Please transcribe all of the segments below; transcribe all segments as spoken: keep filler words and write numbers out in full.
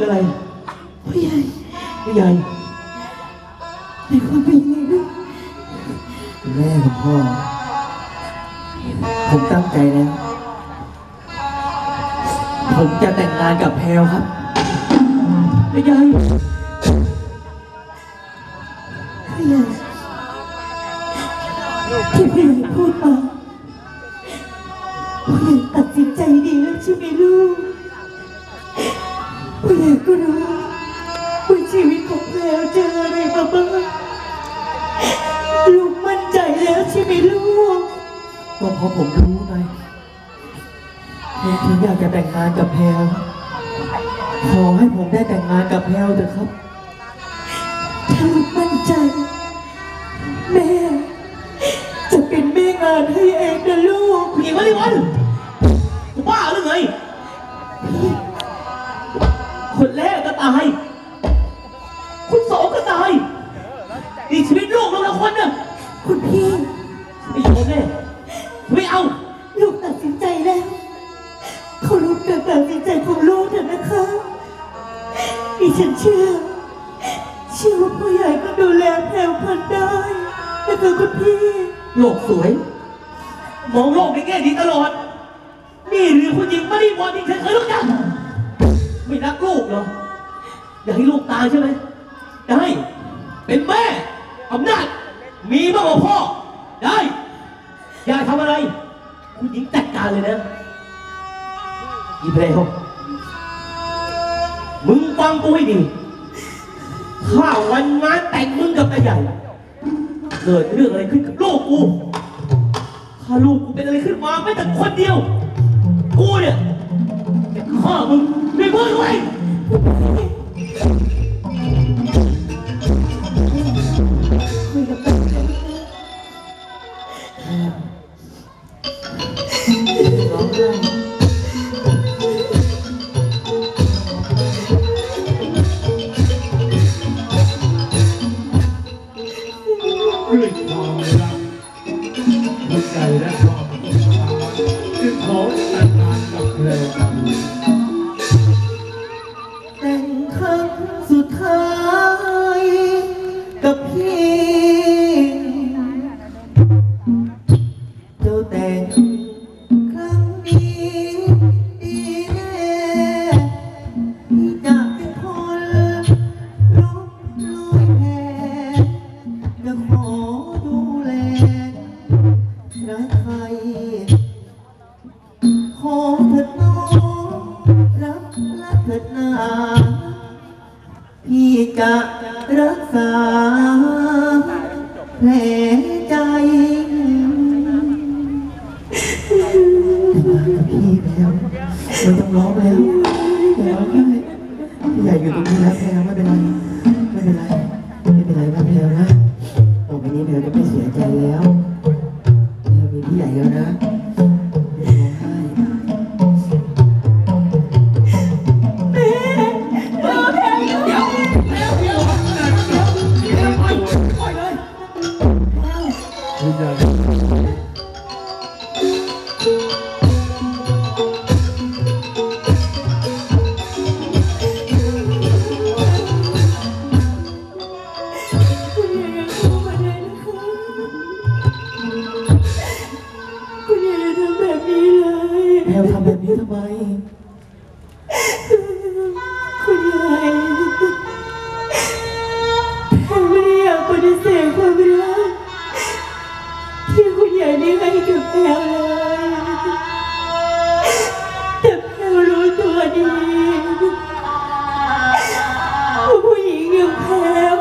อะไรผู้ใหญ่ผู้ใหญ่ในความเป็นยังไงลูกแม่กับพ่อผมตั้งใจแล้วผมจะแต่งงานกับแพลวครับผู้ใหญ่ผู้ใหญ่ที่ผู้ใหญ่พูดมาผู้ใหญ่ตัดสินใจดีแล้วใช่ไหมลูกผู้ใหญ่ก็รู้ว่าชีวิตของแพลวเจออะไรมาบ้างลูกมั่นใจแล้วใช่ไหมลูกก็เพราะผมรู้ไงผมถึงอยากจะแต่งงานกับแพลวขอให้ผมได้แต่งงานกับแพลวเถอะครับถ้าลูกมั่นใจแม่จะเป็นแม่งานให้เองนะลูกผู้หญิงวะลิวันกูบ้าหรือไงคนแรกก็ตายคนสองก็ตายนี่ชีวิตลูกเราละคนน่ะคุณพี่ไม่ยอมแน่ไม่เอาลูกตัดสินใจแล้วเขารู้การตัดสินใจของลูกเถอะนะคะดิฉันเชื่อเชื่อว่าผู้ใหญ่ก็ดูแลแพลวพันได้นะคะคุณพี่โลกสวยมองโลกในแง่ดีตลอดนี่หรือคุณหญิงไม่ได้วอนที่ฉันเคยรู้จักไม่รักลูกเหรออยากให้ลูกตายใช่ไหมได้เป็นแม่อำนาจมีมากกว่าพ่อได้อยากทำอะไรคุณหญิงจัดการเลยนะอีเพลย์มึงฟังกูให้ดีถ้าวันงานแต่งมึงกับตาใหญ่เกิดเรื่องอะไรขึ้นกับลูกกูถ้าลูกกูเป็นอะไรขึ้นมาไม่แต่คนเดียวกูเนี่ยจะฆ่ามึงไม่พูดเลยคุยกับแม่ร้องไห้ด้วยความรักหัวใจและความศรัทธาจึงขอแต่งงานกับแพรวแต่งครั้งสุดท้ายกับพี่เจ้าแต่งครั้งนี้ดีแน่ที่จะเป็นคนลบลอยแพ้จะขอดูแลรักใครขอเถิดน้องรับรักเถิดนาพี่จะรักษาแผลใจพี่แพลวไม่ต้องร้องแล้วแพลวพี่ใหญ่อยู่ตรงนี้แล้วแพลวไม่เป็นไรไม่เป็นไรไม่เป็นไรนะแพลวนะต่อไปนี้แพลวจะไม่เสียใจแล้วแพลวมีพี่ใหญ่แล้วนะแพลวทำแบบนี้ทำไมคุณยายแพลวไม่ได้อยากปฏิเสธความรักที่คุณยายได้ให้กับแพลวเลยแต่แพลวรู้ตัวดีว่าผู้หญิงอย่างแพลว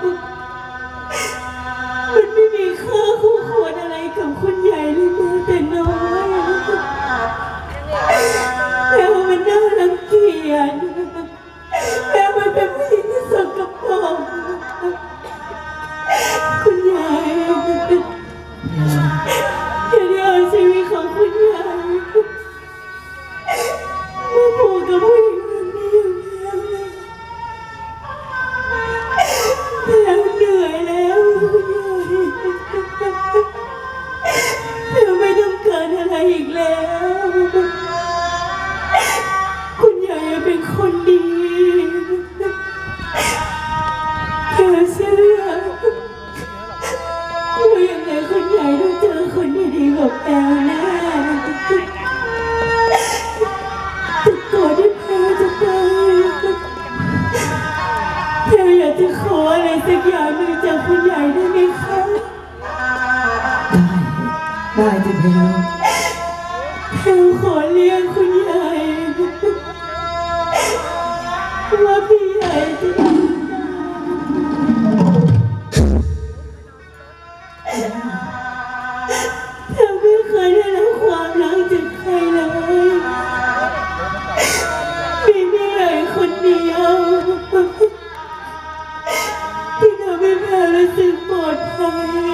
มันไม่มีค่าคู่ควรอะไรกับคุณยายเลยแม้แต่น้อยแพลวมันน่ารังเกียจแพลวมันเป็นผู้หญิงที่สกปรกคุณยายอย่าได้เอาชีวิตของคุณยายมาผูกกับผู้หญิงคนนี้แพลวเหนื่อยแล้วคุณยายแพลวไม่ต้องการอะไรอีกแล้วคุณยายเป็นคนดีกับคุณใหญ่ได้ไหมคะได้ได้จิแพลวแพลวขอเรียกคุณใหญ่ว่าพี่ใหญ่จะทำแพลวไม่เคยได้รับความรักจากใครเลยมีพี่ใหญ่คนเดียวที่ทำให้แพลวรู้สึกปลอดภัย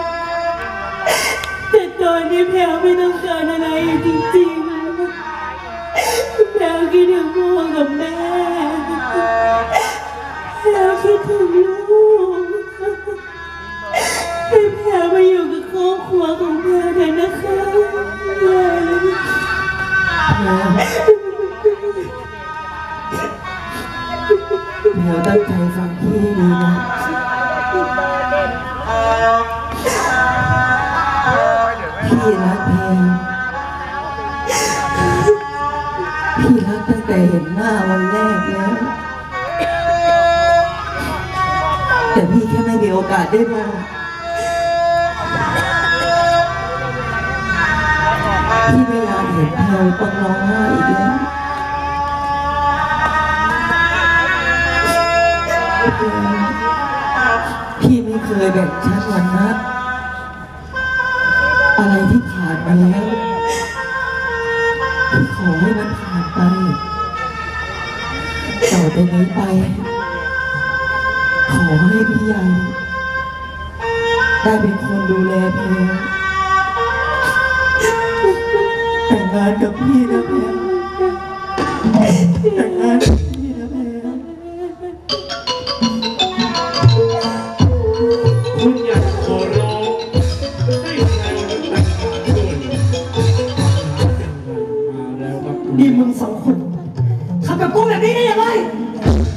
แต่ตอนนี้แพลวไม่ต้องการอะไรจริงๆแพลวคิดถึงพ่อกับแม่แพลวคิดถึงลูกให้แพลวมาอยู่กับครอบครัวของแพลวเถอะนะคะแพลวแพลวตั้งใจฟังพี่ให้ดีนะพี่รักแพลวพี่รักตั้งแต่เห็นหน้าวันแรกแล้วแต่พี่แค่ไม่มีโอกาสได้มองพี่ไม่อยากเห็นแพลวต้องร้องไห้อีกแล้วพี่ไม่เคยแบ่งชั้นวันนะอะไรที่ผ่านมาแล้วพี่ขอให้มันผ่านไปต่อไปนี้ไปขอให้พี่ใหญ่ได้เป็นคนดูแลแพลวแต่งงานกับพี่นะแพลวแต่งงานกับพี่นะแพลวคุณอยากขอร้องให้แพลวแต่งงานด้วยมาแล้วครับนี่มึงสองคนทำกับกูแบบนี้ได้ยังไง